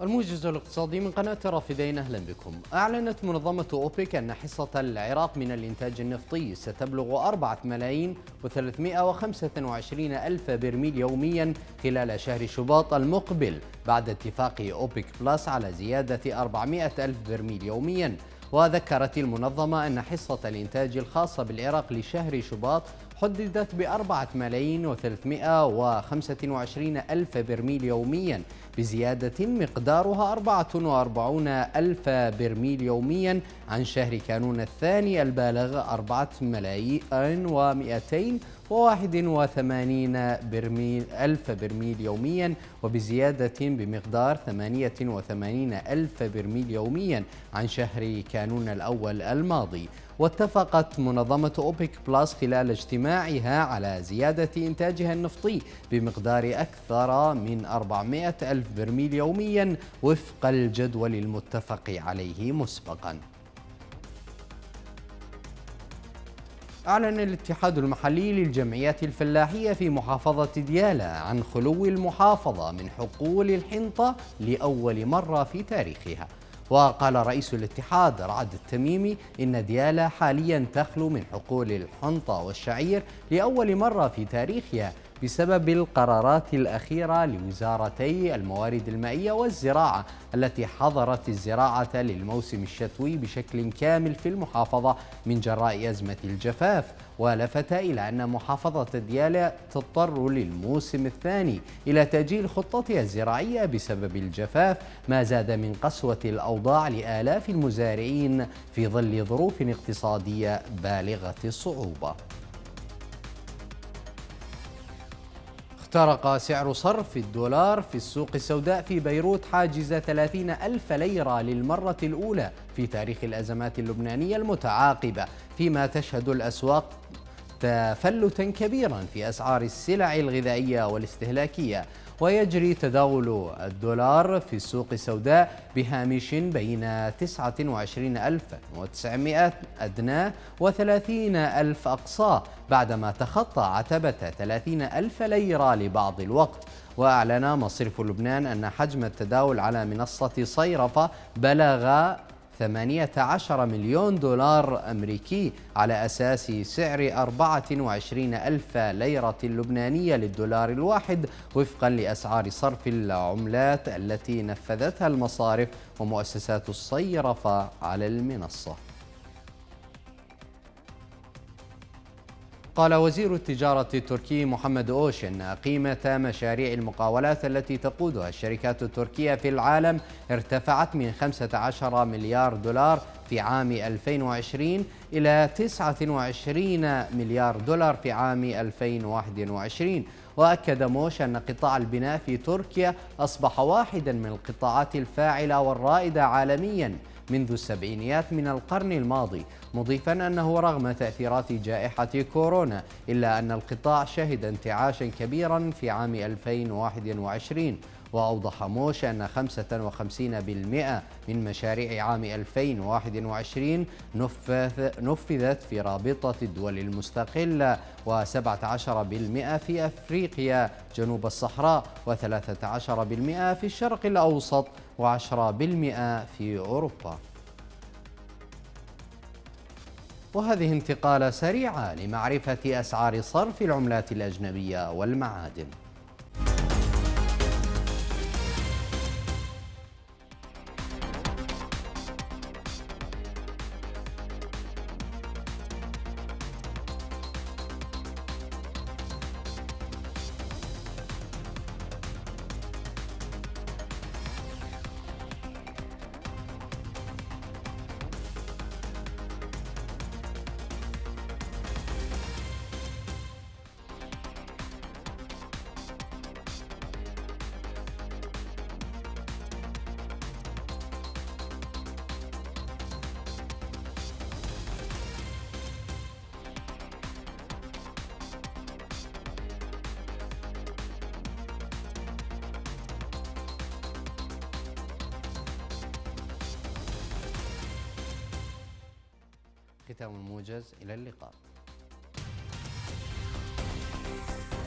الموجز الاقتصادي من قناة رافدين، أهلا بكم. أعلنت منظمة أوبك أن حصة العراق من الإنتاج النفطي ستبلغ 4,325,000 برميل يوميا خلال شهر شباط المقبل، بعد اتفاق أوبك بلس على زيادة 400,000 برميل يوميا. وذكرت المنظمة أن حصة الإنتاج الخاصة بالعراق لشهر شباط حددت ب4,325,000 برميل يوميا، بزيادة مقدارها 44,000 برميل يوميا عن شهر كانون الثاني البالغ 4,281,000 برميل يوميا، وبزيادة بمقدار 88,000 برميل يوميا عن شهر كانون الأول الماضي. واتفقت منظمة أوبك بلس خلال اجتماعها على زيادة إنتاجها النفطي بمقدار أكثر من 400,000 برميل يوميا وفق الجدول المتفق عليه مسبقا. أعلن الاتحاد المحلي للجمعيات الفلاحية في محافظة ديالى عن خلو المحافظة من حقول الحنطة لأول مرة في تاريخها. وقال رئيس الاتحاد رعد التميمي إن ديالى حاليا تخلو من حقول الحنطة والشعير لأول مرة في تاريخها بسبب القرارات الأخيرة لوزارتي الموارد المائية والزراعة التي حظرت الزراعة للموسم الشتوي بشكل كامل في المحافظة من جراء أزمة الجفاف. ولفت إلى أن محافظة ديالى تضطر للموسم الثاني إلى تأجيل خطتها الزراعية بسبب الجفاف، ما زاد من قسوة الأوضاع لآلاف المزارعين في ظل ظروف اقتصادية بالغة الصعوبة. اخترق سعر صرف الدولار في السوق السوداء في بيروت حاجز 30,000 ليرة للمرة الأولى في تاريخ الأزمات اللبنانية المتعاقبة، فيما تشهد الأسواق تفلتا كبيرا في أسعار السلع الغذائية والاستهلاكية. ويجري تداول الدولار في السوق السوداء بهامش بين 29,900 أدنى و30,000 أقصى، بعدما تخطى عتبة 30,000 ليرة لبعض الوقت. وأعلن مصرف لبنان أن حجم التداول على منصة صيرفة بلغ 18 مليون دولار أمريكي على أساس سعر 24,000 ليرة لبنانية للدولار الواحد، وفقا لأسعار صرف العملات التي نفذتها المصارف ومؤسسات الصيرفة على المنصة. قال وزير التجارة التركي محمد أوش أن قيمة مشاريع المقاولات التي تقودها الشركات التركية في العالم ارتفعت من 15 مليار دولار في عام 2020 إلى 29 مليار دولار في عام 2021. وأكد موش أن قطاع البناء في تركيا أصبح واحدا من القطاعات الفاعلة والرائدة عالميا منذ السبعينيات من القرن الماضي، مضيفا أنه رغم تأثيرات جائحة كورونا إلا أن القطاع شهد انتعاشا كبيرا في عام 2021. وأوضح موش أن 55% من مشاريع عام 2021 نفذت في رابطة الدول المستقلة، و17% في أفريقيا جنوب الصحراء، و13% في الشرق الأوسط، و10% في أوروبا. وهذه انتقالة سريعة لمعرفة أسعار صرف العملات الأجنبية والمعادن. ختام الموجز، إلى اللقاء.